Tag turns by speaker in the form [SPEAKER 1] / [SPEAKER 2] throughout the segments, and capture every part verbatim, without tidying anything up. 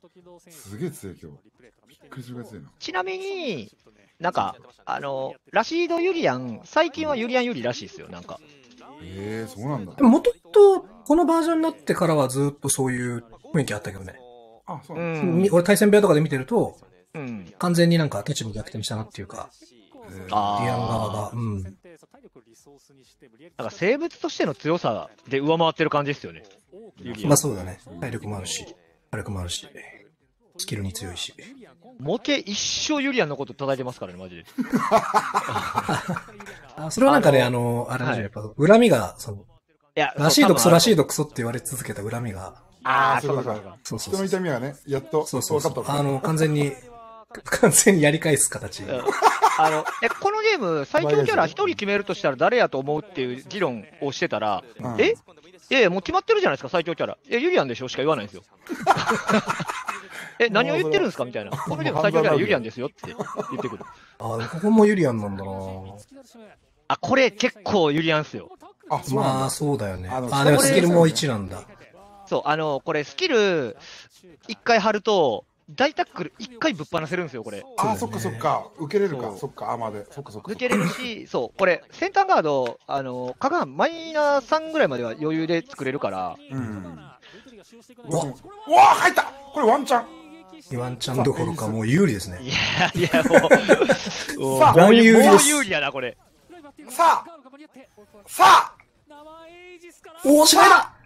[SPEAKER 1] すげえ強い今日。びっくりするぐらい強いな。
[SPEAKER 2] ちなみに、なんか、あの、ラシード・ユリアン、最近はユリアン・ユリらしいですよ、なんか。
[SPEAKER 1] ええー、そうなんだ。
[SPEAKER 3] もともと、このバージョンになってからはずっとそういう雰囲気あったけどね。
[SPEAKER 1] あ、そう
[SPEAKER 2] う
[SPEAKER 1] なんだ。
[SPEAKER 2] ん。
[SPEAKER 3] 俺対戦部屋とかで見てると、
[SPEAKER 2] うん。
[SPEAKER 3] 完全になんか立場逆転したなっていうか、
[SPEAKER 2] あ
[SPEAKER 3] リアン側が、
[SPEAKER 2] ー。
[SPEAKER 3] うん。
[SPEAKER 2] なんか生物としての強さで上回ってる感じですよね。ユリアン。
[SPEAKER 3] まあそうだね。体力もあるし、火力もあるし、スキルに強いし。
[SPEAKER 2] モケ一生ユリアンのこと叩いてますからね、マジで。
[SPEAKER 3] あ、それはなんかね、あ
[SPEAKER 2] あ
[SPEAKER 3] の、あれだね、
[SPEAKER 2] はい
[SPEAKER 3] やっぱ恨みが、その、
[SPEAKER 2] いや、
[SPEAKER 3] らしいどクソらしい
[SPEAKER 2] ど。
[SPEAKER 3] どクソって言われ続けた恨みが、
[SPEAKER 2] ああ、
[SPEAKER 1] そいうことか。
[SPEAKER 2] そううかそうか。
[SPEAKER 3] そうそう
[SPEAKER 1] 人の
[SPEAKER 3] そう。
[SPEAKER 1] 痛みがね、やっと
[SPEAKER 3] そうそうそう。
[SPEAKER 1] 分かったのか。
[SPEAKER 3] あの、完全に、完全にやり返す形。
[SPEAKER 2] うんあの、え、このゲーム、最強キャラ一人決めるとしたら誰やと思うっていう議論をしてたら、
[SPEAKER 1] うん
[SPEAKER 2] えいやいや、もう決まってるじゃないですか、最強キャラ。え、ユリアンでしょしか言わないんですよ。え、何を言ってるんですかみたいな。このゲーム最強キャラユリアンですよって言ってくる。
[SPEAKER 3] あ、ここもユリアンなんだな
[SPEAKER 2] あ、これ結構ユリアンっすよ。
[SPEAKER 1] あ、そうなんだ。
[SPEAKER 3] まあ、そうだよね。
[SPEAKER 1] あの
[SPEAKER 3] あ、でも
[SPEAKER 1] それ
[SPEAKER 3] スキルもいちなんだ。
[SPEAKER 2] そう、あの、これスキル一回貼ると、大タックル一回ぶっ放せるんですよ、これ。
[SPEAKER 1] あ、そっかそっか。受けれるか。
[SPEAKER 2] そう
[SPEAKER 1] そっか、アーマーで。そっかそっか。
[SPEAKER 2] 抜けれるし、そう、これ、先端ガード、あの、カガンマイナーさんぐらいまでは余裕で作れるから、
[SPEAKER 1] うん。
[SPEAKER 3] うわ
[SPEAKER 1] うわ、入ったこれワンチャン。
[SPEAKER 3] ワンチャンどころかもう有利ですね。
[SPEAKER 2] いやいや、もう、もう
[SPEAKER 1] さあ
[SPEAKER 2] もう有
[SPEAKER 3] 有利です
[SPEAKER 2] 有利やな、これ。
[SPEAKER 1] さあさあ
[SPEAKER 3] おー、しまいだ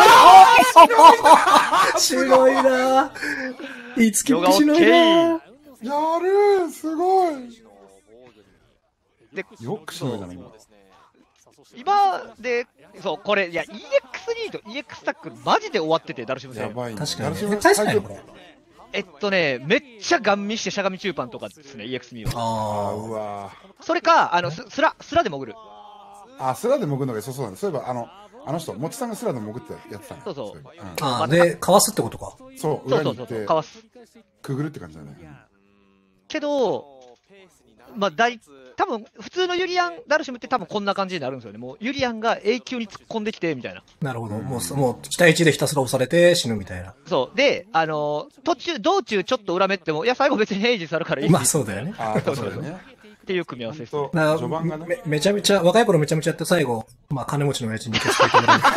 [SPEAKER 3] 白いなぁ。いつきって白いなぁ。
[SPEAKER 1] やるすごい
[SPEAKER 2] で、
[SPEAKER 1] よくしのいだな、今。
[SPEAKER 2] 今で、そう、これ、いや、イーエックスリー と イーエックス タックル、マジで終わってて、ダルシム戦。
[SPEAKER 1] やばいね。
[SPEAKER 3] 確かにね。
[SPEAKER 1] ダルシム
[SPEAKER 3] え、大差ないのこれ。
[SPEAKER 2] えっとね、めっちゃガン見してしゃがみ中盤とかですね、イーエックスミーは。
[SPEAKER 1] あー、
[SPEAKER 3] あ
[SPEAKER 1] うわ
[SPEAKER 2] それか、あの、すスラ、スラで潜る。
[SPEAKER 1] ー。あ、スラで潜るのがそうそうなんだ。そういえば、あの、あの人、もちさんがスラで潜ってやってたね。
[SPEAKER 2] そうそう
[SPEAKER 1] いえば
[SPEAKER 3] ーあー、で、かわすってことか。
[SPEAKER 1] うんそう、
[SPEAKER 2] そうそうそうそう、
[SPEAKER 1] 裏に行って
[SPEAKER 2] か、わす。
[SPEAKER 1] くぐるって感じだね。
[SPEAKER 2] けど、まあ、大、多分普通のユリアン・ダルシムって多分こんな感じになるんですよね。もうユリアンが永久に突っ込んできて、みたいな。
[SPEAKER 3] なるほど。もうそ、もう、期待値でひたすら押されて死ぬみたいな。
[SPEAKER 2] そう。で、あのー途中、道中ちょっと裏目っても、いや、最後別にヘイジさるからいい
[SPEAKER 3] まあそうだよね。
[SPEAKER 1] ああ、そうだよね。
[SPEAKER 2] っていう組み合わせですね。
[SPEAKER 1] と
[SPEAKER 3] だから
[SPEAKER 1] 序盤がね。
[SPEAKER 3] めめちゃめちゃ、若い頃めちゃめちゃやって最後、まあ金持ちの親父に消していただいて。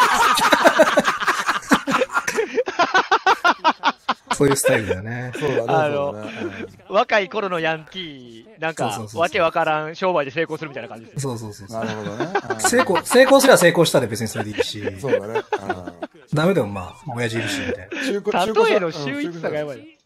[SPEAKER 3] そういうスタイルだよね。
[SPEAKER 1] そうだね。
[SPEAKER 2] あの
[SPEAKER 1] そうだね
[SPEAKER 2] 若い頃のヤンキー、なんか
[SPEAKER 3] そうそうそう、そう
[SPEAKER 2] わけわからん商売で成功するみたいな感じですね。
[SPEAKER 3] そうそうそうそう。
[SPEAKER 1] うんなるほどね。うん
[SPEAKER 3] 成功、成功すれば成功したで別にそれでいいし、
[SPEAKER 1] そうだね。
[SPEAKER 3] ダメでもまあ、親父いるし、みたいな。
[SPEAKER 1] うん中古中古
[SPEAKER 2] 例えの秀逸さがやば
[SPEAKER 1] い。
[SPEAKER 2] い。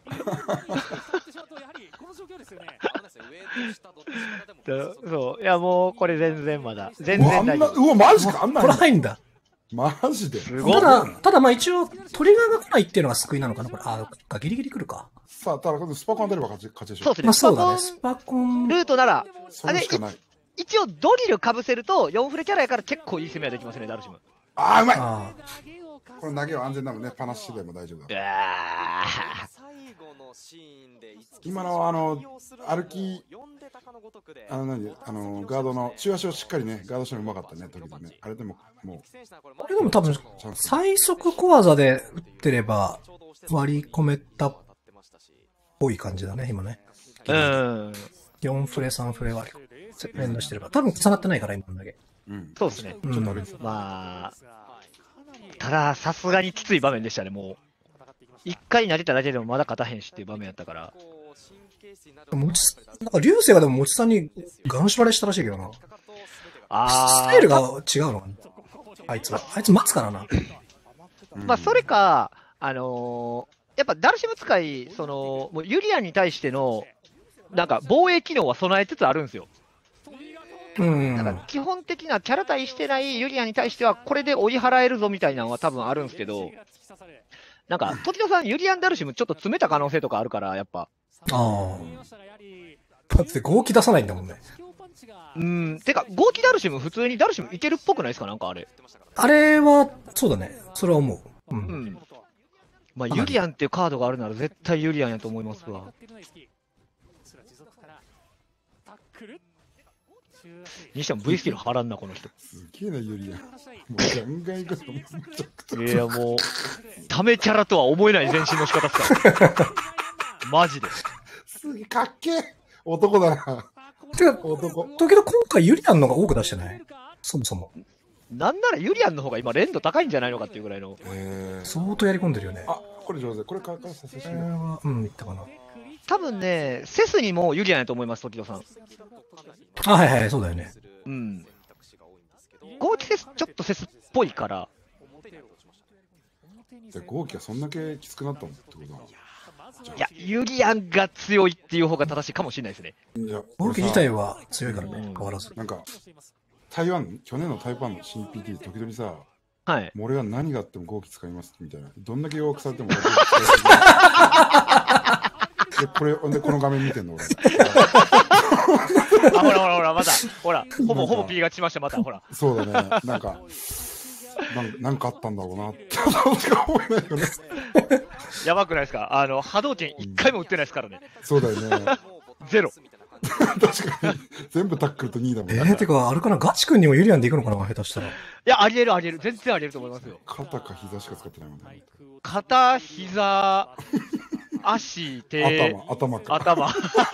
[SPEAKER 2] そう。いや、もう、これ全然まだ。全
[SPEAKER 1] うわあんな、
[SPEAKER 2] 然大丈夫。
[SPEAKER 1] うわ、マジかあんな
[SPEAKER 3] これ
[SPEAKER 1] に
[SPEAKER 3] 入んだ。
[SPEAKER 1] マジで。
[SPEAKER 2] すごい。
[SPEAKER 3] ただ、ただまあ一応、トリガーが来ないっていうのが救いなのかなこれ、あ、か、ギリギリ来るか。
[SPEAKER 1] さあ、ただ、今度スパコン当てれば勝ち、勝ちでしょ。
[SPEAKER 2] そうですね。
[SPEAKER 3] まあそうだね。
[SPEAKER 2] ス
[SPEAKER 3] スパコン。
[SPEAKER 2] ルートなら、
[SPEAKER 1] それしかない。
[SPEAKER 2] 一応ドリルかぶせると、よんフレキャラやから結構いい攻めはできますね、ダルシム。
[SPEAKER 1] ああ、うまい
[SPEAKER 3] あ
[SPEAKER 1] これ投げは安全なのね。パナッシュでも大丈夫だ。
[SPEAKER 2] いや
[SPEAKER 1] 今のあの、歩き、あの何、あの、ガードの、中足をしっかりね、ガードしたのうまかったね、時々ね。あれでも、も
[SPEAKER 3] あ。これでも多分、
[SPEAKER 1] う、チャンス。
[SPEAKER 3] 最速小技で打ってれば、割り込めたっぽい感じだね、今ね。
[SPEAKER 2] ーうん。
[SPEAKER 3] よんフレ、さんフレ割り。連打してれば。多分重なってないから、今のだけ。
[SPEAKER 1] うん。
[SPEAKER 2] そうですね。
[SPEAKER 3] うん
[SPEAKER 1] ちょっと歩いてた。
[SPEAKER 2] まあ、ただ、さすがにきつい場面でしたね、もう。一回投げただけでもまだ勝たへんしっていう場面やったから。
[SPEAKER 3] もち、なんか、流星がでももちさんにガン縛れしたらしいけどな。
[SPEAKER 2] あー
[SPEAKER 3] スタイルが違うのかなあいつは。あいつ待つからな。
[SPEAKER 1] うん
[SPEAKER 2] まあ、それか、あのーやっぱダルシム使い、その、もうユリアンに対しての、なんか防衛機能は備えつつあるんですよ。
[SPEAKER 3] うん。
[SPEAKER 2] なんか基本的なキャラ対してないユリアンに対しては、これで追い払えるぞみたいなのは多分あるんですけど、なんか、時野さん、ユリアン・ダルシムちょっと詰めた可能性とかあるから、やっぱ。
[SPEAKER 3] ああ。だって合気出さないんだもんね。
[SPEAKER 2] うーん、てか、合気ダルシム、普通にダルシムいけるっぽくないですか、なんかあれ。
[SPEAKER 3] あれは、そうだね。それは思う。う。
[SPEAKER 2] うんん。まあ、ユリアンっていうカードがあるなら、絶対ユリアンやと思いますわ。 にしても V スキルはらんな、この人。
[SPEAKER 1] すげえな、ユリアン。もうガンガンいくの、めちゃくちゃ。
[SPEAKER 2] いや、もう、ためキャラとは思えない前進の仕方っすから。マジで。
[SPEAKER 1] すげえ、かっけえ男だな。
[SPEAKER 3] てか、
[SPEAKER 1] 男。
[SPEAKER 3] だけど今回ユリアンのが多く出してないそもそも。
[SPEAKER 2] なんならユリアンの方が今、連度高いんじゃないのかっていうぐらいの。
[SPEAKER 1] えー、
[SPEAKER 3] 相当やり込んでるよね。
[SPEAKER 1] あ、これ上手。これからからさせて
[SPEAKER 3] これは、うん、いったかな。
[SPEAKER 2] 多分ね、セスにもユリアンやと思います、時戸さん。
[SPEAKER 3] あ、はいはい、そうだよね。
[SPEAKER 2] うん。ゴーキセス、ちょっとセスっぽいから。
[SPEAKER 1] で、ゴーキはそんだけきつくなったのってことだ。
[SPEAKER 2] いや、ユリアンが強いっていう方が正しいかもしれないですね。
[SPEAKER 1] いや、
[SPEAKER 3] ゴーキ自体は強いからね、
[SPEAKER 2] うん
[SPEAKER 3] 変わらず。
[SPEAKER 1] なんか、台湾、去年の台湾の シーピーティー で時々さ、
[SPEAKER 2] はい。
[SPEAKER 1] もう俺は何があってもゴーキ使いますみたいな。どんだけ弱くされても俺ゴーキ使いますで、これ、で、この画面見てんの俺。
[SPEAKER 2] あ、ほらほらほら、また、ほら、ほぼほぼ P がしました、また、ほら。
[SPEAKER 1] そうだね。なんか、なんなんかあったんだろうなってしか思えないよね。
[SPEAKER 2] やばくないですか？あの、波動拳一回も打ってないですからね。
[SPEAKER 1] そうだよね。
[SPEAKER 2] ゼロ。
[SPEAKER 1] 確かに。全部タックルとにいだもんね。
[SPEAKER 3] えー、てか、あれかな、ガチ君にもユリアンでいくのかな、下手したら。
[SPEAKER 2] いや、ありえるありえる。全然ありえると思いますよ。
[SPEAKER 1] 肩か膝しか使ってないもんね。
[SPEAKER 2] 肩、膝、足、手、
[SPEAKER 1] 頭、頭か。
[SPEAKER 2] 頭。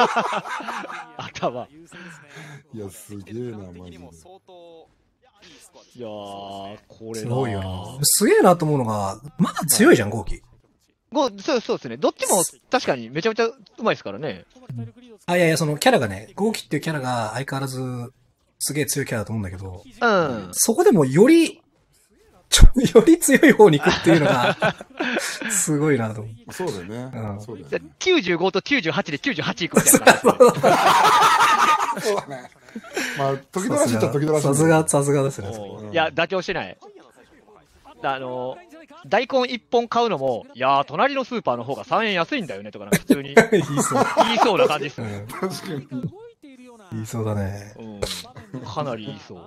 [SPEAKER 2] 頭。
[SPEAKER 1] いや、すげえな、マジで。
[SPEAKER 2] いやー、これ
[SPEAKER 3] すごいよな。すげえなと思うのが、まだ強いじゃん、ゴーキ。
[SPEAKER 2] ごそうそうですね。どっちも確かにめちゃめちゃうまいですからね。
[SPEAKER 3] あ、いやいや、そのキャラがね、ゴーキっていうキャラが相変わらず、すげえ強いキャラだと思うんだけど、
[SPEAKER 2] うん。
[SPEAKER 3] そこでもより、ちょ、より強い方に行くっていうのが、すごいなと思う。
[SPEAKER 1] そうだよね。
[SPEAKER 3] うん
[SPEAKER 1] そうだよね。
[SPEAKER 2] きゅうじゅうごときゅうじゅうはちできゅうじゅうはちいくみたいな感じですね。
[SPEAKER 1] そうだね。まあ、時々らしいっちゃ時々らしい。
[SPEAKER 3] さすが、さすがですね。そこ
[SPEAKER 1] うん
[SPEAKER 2] いや、妥協してない。あの、大根いっぽん買うのも、いやー、隣のスーパーの方がさんえん安いんだよねとか、なんか普通に
[SPEAKER 3] 言いそう。
[SPEAKER 2] 言いそうな感じですね。
[SPEAKER 3] うん、
[SPEAKER 1] 確かに。
[SPEAKER 3] 言いそうだね。
[SPEAKER 2] うん。かなり言いそう。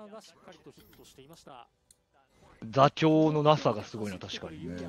[SPEAKER 2] 座長のなさがすごいな、確かに。
[SPEAKER 1] ね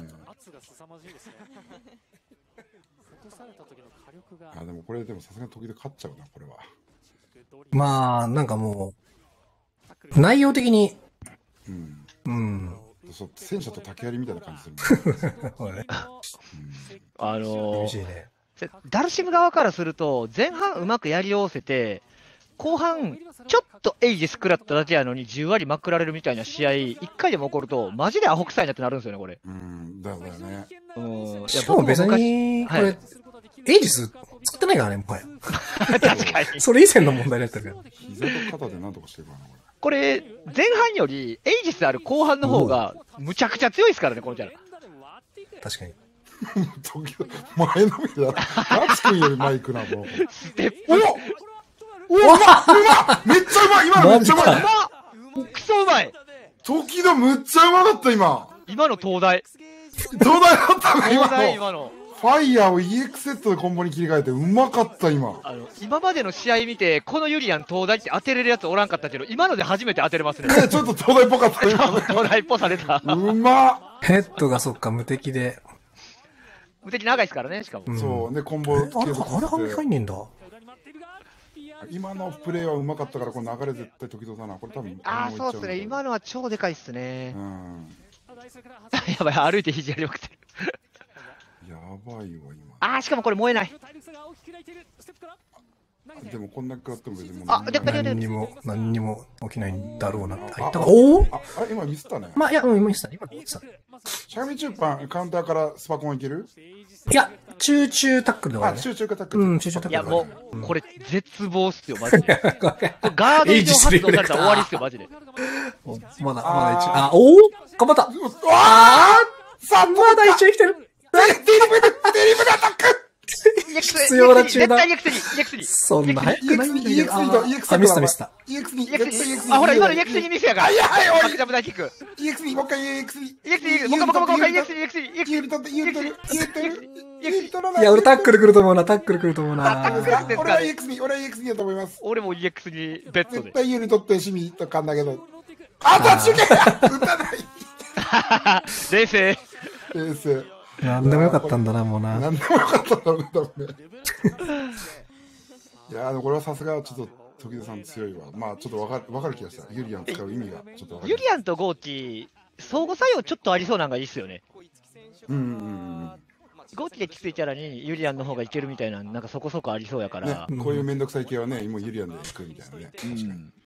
[SPEAKER 1] あ、でもこれでもさすがに時々勝っちゃうな、これは。
[SPEAKER 3] まあ、なんかもう、内容的に、
[SPEAKER 1] うん。
[SPEAKER 3] うん。
[SPEAKER 1] そう、戦車と竹槍みたいな感じするね。
[SPEAKER 3] これね
[SPEAKER 2] あのー、
[SPEAKER 3] 厳しいね。
[SPEAKER 2] ダルシム側からすると、前半うまくやり合わせて、後半、ちょっとエイジス食らっただけやのにじゅう割まくられるみたいな試合、いっかいでも起こると、マジでアホ臭いなってなるんですよね、これ。
[SPEAKER 1] うん、だよね。
[SPEAKER 2] うん。い
[SPEAKER 3] しかも別に、こ
[SPEAKER 2] はい
[SPEAKER 3] れ、エイジス使ってないからね、もはや。
[SPEAKER 2] 確かに。
[SPEAKER 3] それ以前の問題になってるから。
[SPEAKER 1] 膝と肩で何とかしてるからな、これ。
[SPEAKER 2] これ、前半よりエイジスある後半の方が、むちゃくちゃ強いですからね、このキャラ。
[SPEAKER 3] 確かに。
[SPEAKER 1] 時々前のめりだ。ガチ君より前行くな、もう。
[SPEAKER 2] ステップ。
[SPEAKER 1] おおうまうまめっちゃうまい今のめっちゃうまい
[SPEAKER 3] マジ
[SPEAKER 2] うまっくそうまい
[SPEAKER 1] 時々むっちゃうまかった今
[SPEAKER 2] 今の東大。
[SPEAKER 1] 東大だったね
[SPEAKER 2] 東大、
[SPEAKER 1] 今の
[SPEAKER 2] 今の。
[SPEAKER 1] ファイヤーを イーエックス セットでコンボに切り替えてうまかった今
[SPEAKER 2] あの、今までの試合見て、このユリアン東大って当てれるやつおらんかったけど、今ので初めて当てれますね。
[SPEAKER 1] ねちょっと東大っぽかった今
[SPEAKER 2] 東大っぽさ出た。
[SPEAKER 1] うまっ
[SPEAKER 3] ヘッドがそっか、無敵で。
[SPEAKER 2] 無敵長いですからね、しかも。
[SPEAKER 3] うん
[SPEAKER 1] そうでコンボ
[SPEAKER 3] あれ、あれ、
[SPEAKER 1] 継続
[SPEAKER 3] あれ、
[SPEAKER 1] させて
[SPEAKER 3] 入んねえんだ。
[SPEAKER 1] 今のプレーはうまかったからこの流れ絶対時々だなこれ多分
[SPEAKER 2] ああ、そうっすね。今
[SPEAKER 1] の
[SPEAKER 2] のは超でかいっすね
[SPEAKER 1] う。ん
[SPEAKER 2] やばい、歩いて肘やりまくってる。
[SPEAKER 1] やばいわ今
[SPEAKER 2] ああ、しかもこれ燃えない。
[SPEAKER 1] でもこんな食らっても別にもう
[SPEAKER 2] あででで
[SPEAKER 3] 何にも、何にも起きないんだろうなって。
[SPEAKER 1] あ
[SPEAKER 3] あおお
[SPEAKER 1] ああれ今ミスったね
[SPEAKER 3] まあ、いや、うん、今言ってたね。今言ってたね。
[SPEAKER 1] シャミチューパンカウンターからスパコンいける
[SPEAKER 3] いや、中中タックルだから
[SPEAKER 1] あ、
[SPEAKER 3] ね。
[SPEAKER 1] 集中かタックル。
[SPEAKER 3] うん、中中タッ
[SPEAKER 2] いや、
[SPEAKER 3] クルだからね。
[SPEAKER 2] もう、これ、絶望っすよ、マジで。これガード以上発動されたら終わりっすよ、マジで。
[SPEAKER 3] うんまだ、まだ一応。あ、おお頑張った
[SPEAKER 1] うわあさあ、
[SPEAKER 3] まだ一応生きてる
[SPEAKER 1] デリブで、デリブでアタック
[SPEAKER 3] 必要な中断
[SPEAKER 2] 絶対 イーエックスに、イーエックスに。
[SPEAKER 3] そんな早くないんだけ
[SPEAKER 1] イーエックス
[SPEAKER 3] ど。
[SPEAKER 1] と イーエックス
[SPEAKER 3] あ、ミスったミスった。
[SPEAKER 1] イーエックス に、
[SPEAKER 2] イーエックスに。あ、ほら、今の イーエックスにミスやから。
[SPEAKER 1] いやはいおい
[SPEAKER 2] バックジャンプ大キック。
[SPEAKER 1] イーエックス に、もう一回 イーエックス に。
[SPEAKER 2] イーエックスに、もう一回もう一回もう一回 イーエックスに、イーエックスに、イーエックスに。
[SPEAKER 1] ユーリ取って、ユーリ取る、ユーリ取る、ユーリ取らない。
[SPEAKER 3] いや、俺タックル来ると思うな、タックル来ると思うな。
[SPEAKER 2] タックルですか
[SPEAKER 1] 俺は イーエックス に、俺は イーエックス にだと思います。
[SPEAKER 2] 俺も イーエックスにベッドで。
[SPEAKER 1] 絶対ユーリ取ってシミとかんだけど。あ、立ち受け打たない
[SPEAKER 2] 冷静。
[SPEAKER 1] 冷静。
[SPEAKER 3] なんでもよかったんだな、もうな。
[SPEAKER 1] なんでもよかったんだろうね、多分ね。いやーでもこれはさすがちょっと時田さん強いわ。まあちょっとわかるわかる気がした。ユリアン使う意味がちょっとわかる。
[SPEAKER 2] ユリアンとゴーチ、相互作用ちょっとありそうなのがいいっすよね。
[SPEAKER 1] うんうんうん。
[SPEAKER 2] ゴーチできついキャラにユリアンの方がいけるみたいな、なんかそこそこありそうやから。
[SPEAKER 1] ね、こういうめんどくさい系はね、もうユリアンで行くみたいなね。確かに。